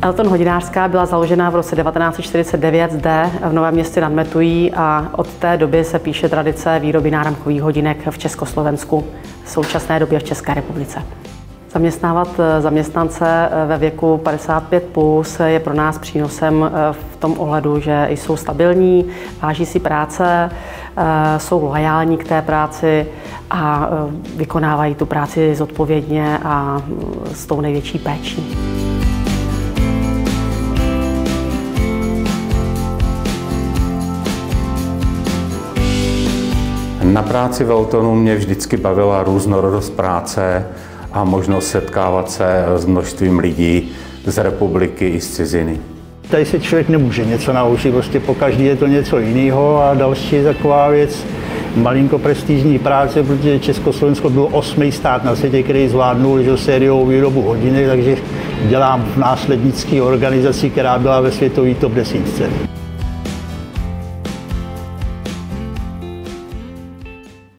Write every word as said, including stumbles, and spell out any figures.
Elton hodinářská byla založena v roce devatenáct set čtyřicet devět zde v Novém Městě nad Metují a od té doby se píše tradice výroby náramkových hodinek v Československu, v současné době v České republice. Zaměstnávat zaměstnance ve věku padesát pět plus je pro nás přínosem v tom ohledu, že jsou stabilní, váží si práce, jsou loajální k té práci a vykonávají tu práci zodpovědně a s tou největší péčí. Na práci v Eltonu mě vždycky bavila různorodost práce a možnost setkávat se s množstvím lidí z republiky i z ciziny. Tady se člověk nemůže něco naučit, prostě po každý je to něco jiného a další taková věc, malinko prestižní práce, protože Československo bylo osmý stát na světě, který zvládnul že, sériovou výrobu hodinek, takže dělám v následnické organizaci, která byla ve světové top desítce.